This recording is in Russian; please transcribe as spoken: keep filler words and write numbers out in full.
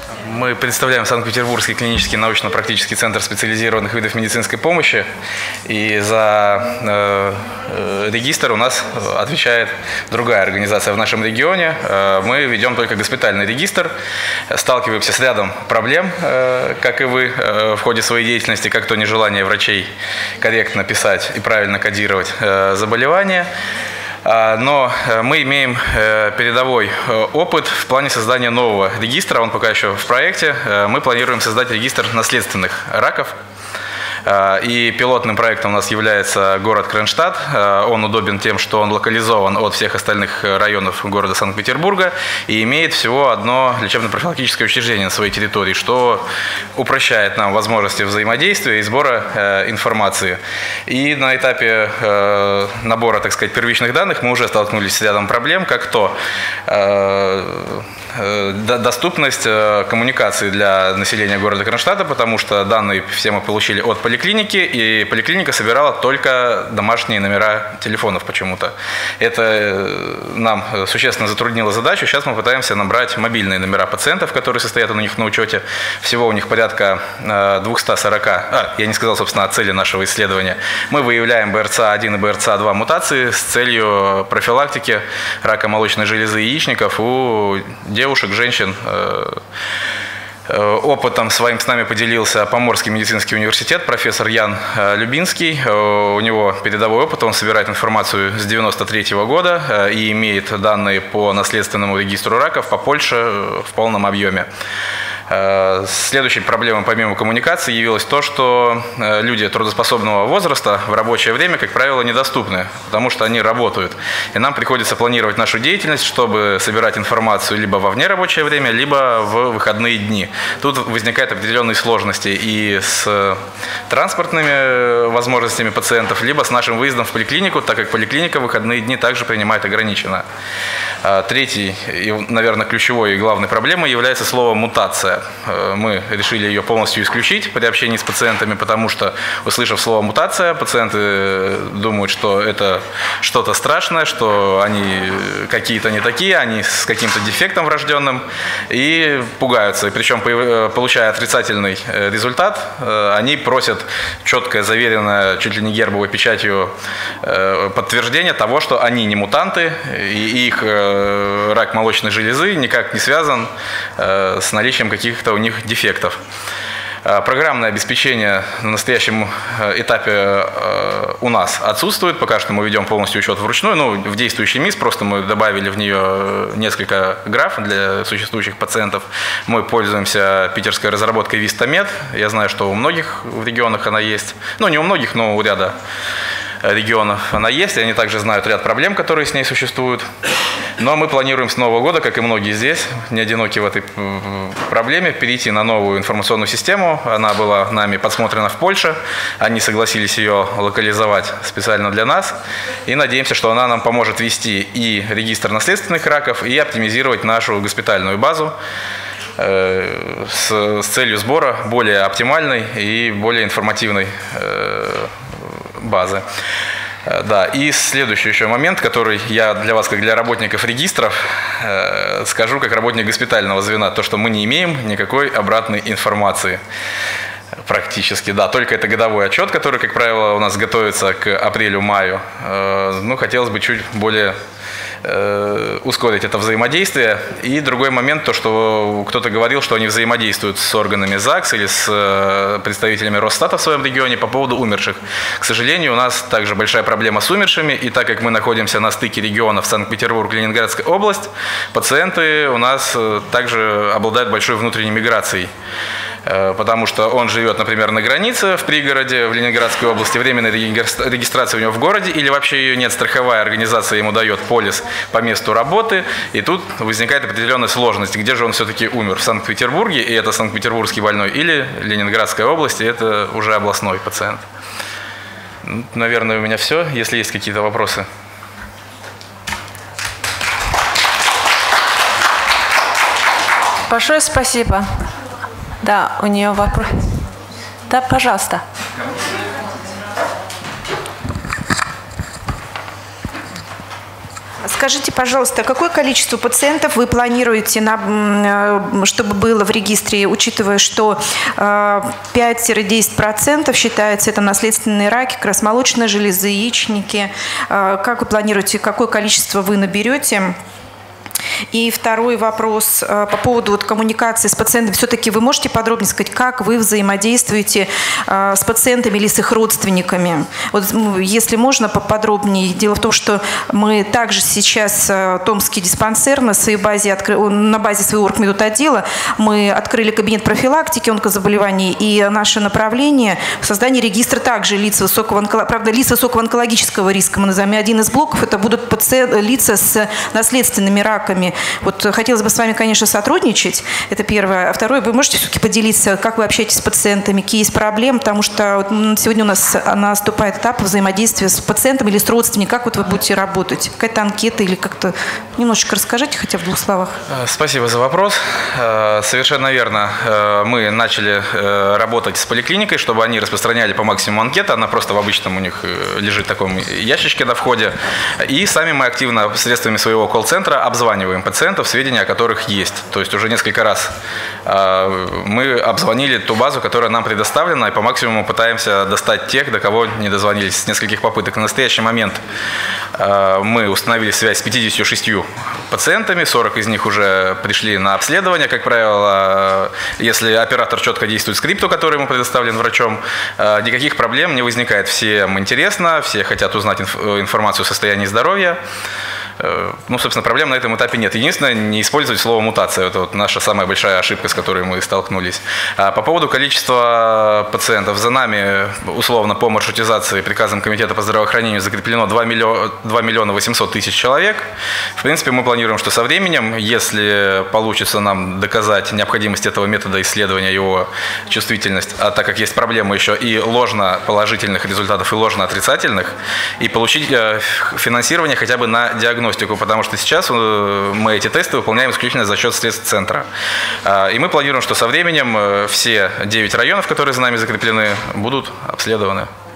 Мы представляем Санкт-Петербургский клинический научно-практический центр специализированных видов медицинской помощи. И за э, э, регистр у нас отвечает другая организация в нашем регионе. Э, мы ведем только госпитальный регистр. Сталкиваемся с рядом проблем, э, как и вы, э, в ходе своей деятельности, как то нежелание врачей корректно писать и правильно кодировать э, заболевания. Но мы имеем передовой опыт в плане создания нового регистра, он пока еще в проекте. Мы планируем создать регистр наследственных раков. И пилотным проектом у нас является город Кронштадт. Он удобен тем, что он локализован от всех остальных районов города Санкт-Петербурга и имеет всего одно лечебно-профилактическое учреждение на своей территории, что упрощает нам возможности взаимодействия и сбора информации. И на этапе набора, так сказать, первичных данных мы уже столкнулись с рядом проблем, как то доступность коммуникации для населения города Кронштадта, потому что данные все мы получили от поликлиники, и поликлиника собирала только домашние номера телефонов почему-то. Это нам существенно затруднило задачу. Сейчас мы пытаемся набрать мобильные номера пациентов, которые состоят у них на учете. Всего у них порядка двухсот сорока. А, я не сказал, собственно, о цели нашего исследования. Мы выявляем бэ эр цэ а один и бэ эр цэ а два мутации с целью профилактики рака молочной железы и яичников у девушек, женщин. Опытом своим с нами поделился Поморский медицинский университет, профессор Ян Любинский. У него передовой опыт, он собирает информацию с девяносто третьего года и имеет данные по наследственному регистру раков по Польше в полном объеме. Следующей проблемой помимо коммуникации явилось то, что люди трудоспособного возраста в рабочее время, как правило, недоступны, потому что они работают. И нам приходится планировать нашу деятельность, чтобы собирать информацию либо во внерабочее время, либо в выходные дни. Тут возникают определенные сложности и с транспортными возможностями пациентов, либо с нашим выездом в поликлинику, так как поликлиника в выходные дни также принимает ограниченно. Третьей и, наверное, ключевой и главной проблемой является слово «мутация». Мы решили ее полностью исключить при общении с пациентами, потому что, услышав слово «мутация», пациенты думают, что это что-то страшное, что они какие-то не такие, они с каким-то дефектом врожденным, и пугаются. И причем, получая отрицательный результат, они просят четкое, заверенное, чуть ли не гербовой печатью подтверждение того, что они не мутанты, и их рак молочной железы никак не связан с наличием каких-то у них дефектов. Программное обеспечение на настоящем этапе у нас отсутствует. Пока что мы ведем полностью учет вручную. Ну, в действующий МИС просто мы добавили в нее несколько граф для существующих пациентов. Мы пользуемся питерской разработкой Вистамед. Я знаю, что у многих в регионах она есть. Ну, не у многих, но у ряда регионов она есть, и они также знают ряд проблем, которые с ней существуют. Но мы планируем с нового года, как и многие здесь, не одиноки в этой проблеме, перейти на новую информационную систему. Она была нами подсмотрена в Польше, они согласились ее локализовать специально для нас, и надеемся, что она нам поможет вести и регистр наследственных раков, и оптимизировать нашу госпитальную базу с, с целью сбора более оптимальной и более информативной базы. Да, и следующий еще момент, который я для вас, как для работников регистров, э, скажу, как работник госпитального звена, то, что мы не имеем никакой обратной информации. Практически, да. Только это годовой отчет, который, как правило, у нас готовится к апрелю-маю. Э, ну, хотелось бы чуть более э, ускорить это взаимодействие. И другой момент, то, что кто-то говорил, что они взаимодействуют с органами ЗАГС или с э, представителями Росстата в своем регионе по поводу умерших. К сожалению, у нас также большая проблема с умершими, и так как мы находимся на стыке регионов Санкт-Петербург, Ленинградская область, пациенты у нас также обладают большой внутренней миграцией. Потому что он живет, например, на границе в пригороде в Ленинградской области, временная регистрация у него в городе, или вообще ее нет, страховая организация ему дает полис по месту работы, и тут возникает определенная сложность, где же он все-таки умер, в Санкт-Петербурге, и это санкт-петербургский больной, или Ленинградская область, и это уже областной пациент. Наверное, у меня все, если есть какие-то вопросы. Большое спасибо. Да, у нее вопрос. Да, пожалуйста. Скажите, пожалуйста, какое количество пациентов вы планируете, на, чтобы было в регистре, учитывая, что пять-десять процентов считается это наследственные раки, как раз молочной железы, яичники. Как вы планируете, какое количество вы наберете? И второй вопрос по поводу вот коммуникации с пациентами. Все-таки вы можете подробнее сказать, как вы взаимодействуете с пациентами или с их родственниками? Вот, если можно, поподробнее. Дело в том, что мы также сейчас Томский диспансер на своей базе, на базе своего оргмедотдела мы открыли кабинет профилактики онкозаболеваний, и наше направление в создании регистра также лиц высокого, правда, лиц высокого онкологического риска. Мы назовем один из блоков, это будут пациенты, лица с наследственными раками. Вот хотелось бы с вами, конечно, сотрудничать, это первое. А второе, вы можете все-таки поделиться, как вы общаетесь с пациентами, какие есть проблемы, потому что вот сегодня у нас наступает этап взаимодействия с пациентом или с родственником. Как вот вы будете работать? Какая-то анкета или как-то немножечко расскажите, хотя в двух словах. Спасибо за вопрос. Совершенно верно. Мы начали работать с поликлиникой, чтобы они распространяли по максимуму анкеты. Она просто в обычном у них лежит в таком ящичке на входе. И сами мы активно средствами своего колл-центра обзваниваем пациентов, сведения о которых есть. То есть уже несколько раз мы обзвонили ту базу, которая нам предоставлена, и по максимуму пытаемся достать тех, до кого не дозвонились с нескольких попыток. На настоящий момент мы установили связь с пятьюдесятью шестью пациентами, сорок из них уже пришли на обследование. Как правило, если оператор четко действует скрипту, который ему предоставлен врачом, никаких проблем не возникает. Всем интересно, все хотят узнать информацию о состоянии здоровья. Ну, собственно, проблем на этом этапе нет. Единственное, не использовать слово «мутация». Это вот наша самая большая ошибка, с которой мы столкнулись. А по поводу количества пациентов. За нами, условно, по маршрутизации приказом Комитета по здравоохранению закреплено два миллиона восемьсот тысяч человек. В принципе, мы планируем, что со временем, если получится нам доказать необходимость этого метода исследования, его чувствительность, а так как есть проблема еще и ложно положительных результатов, и ложно отрицательных, и получить финансирование хотя бы на диагностику. Потому что сейчас мы эти тесты выполняем исключительно за счет средств центра. И мы планируем, что со временем все девять районов, которые за нами закреплены, будут обследованы.